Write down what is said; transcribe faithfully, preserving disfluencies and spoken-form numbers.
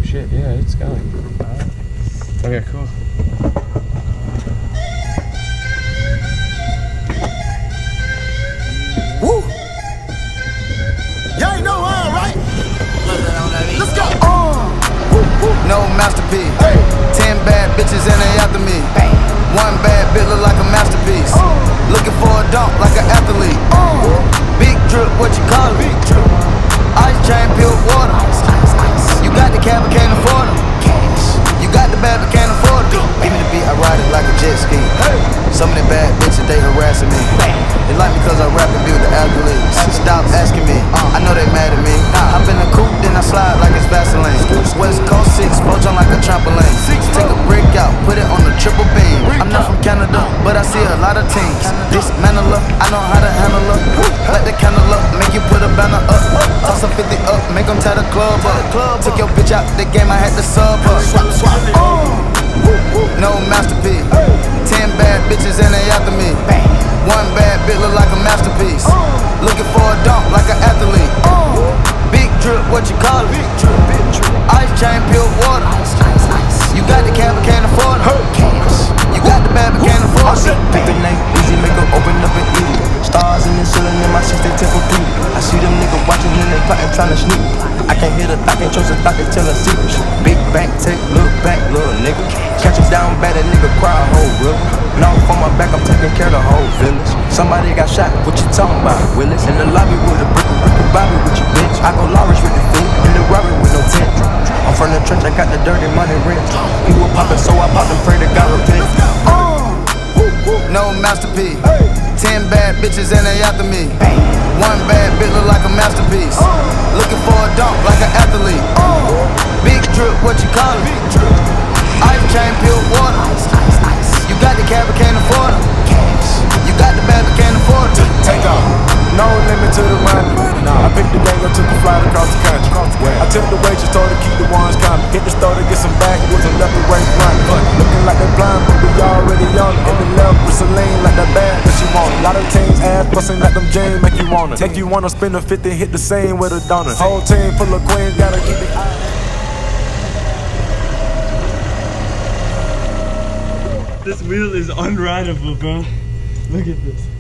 shit, yeah, it's going. Alright. Okay, cool. Woo! Y'all ain't know how, right? Let's go! Uh, no masterpiece. Hey. Ten bad bitches and they after me. Hey. One bad bitch look like a masterpiece. Uh. Looking for a dunk like an athlete. Uh. Big drip, what you call it? Big drip. Ice chain, pure water. Ice, ice, ice. You got the cab, but can't afford them. Cash. You got the bad, but can't afford it. Give me the beat, I ride it like a jet ski. Hey. Some of the bad bitches, they harassing me. They like me cause I rap and be with the athletes. Stop asking me, uh, I know they mad at me. Hop in the coupe, then I slide like it's Vaseline. West Coast six, poach on like a trampoline. Take a brick out, put it on the triple beam. I'm not from Canada, but I see a lot of teams. Dismantle her, I know how to handle her. Light the candle up, make you put a banner up. Toss a fifty up, make them tie the club up. Took your bitch out the game, I had to sub her. Swap, swap, no masterpiece. Ten bad bitches and they after me. One bad bitch look like a masterpiece. Looking for a dunk like an athlete. Big drip, what you call it? Ice chain, pure water. You got the cab, but can't afford it. You got the bad, but can't afford it. Pick the night, easy, make her open up and eat it. Stars in the ceiling in my seats, they temple beat. I see them niggas watching and they plotting, trying to sneak. I can't hear the thought, can't trust the thought, they tell a secret. Big bank, take, look back, little nigga. Catch him down bad, that nigga cry a whole river. Now from my back, I'm taking care of the whole village. Somebody got shot, what you talking about, Willis? In the lobby with a brick, brick, Bobby with your bitch. I go Lawrence with the food, in the robbery with no tent. I'm from the trench, I got the dirty money rent. People poppin', so I pop and pray to God repent. No masterpiece. Ten bad bitches and they after me. One bad bitch look like a masterpiece. Looking for a dunk like an athlete. Big drip, what you call it? Ice chain, pure water. You got the cab, but can't afford it. You got the bad, but can't afford it. Take off. No limit to the money. I picked the gang up, took a flight across the country. I took the waitress, told her to keep the ones coming. Hit the store to get some backwoods and left the right running. Looking like they blind, but we already on it. In the left with Celine, like that bad that she want. A lot of teams ass busting like them jeans, make you wanna. Make you wanna spend a fifty, hit the same with a donut. Whole team full of queens, gotta keep it. This wheel is unrideable, bro. Look at this.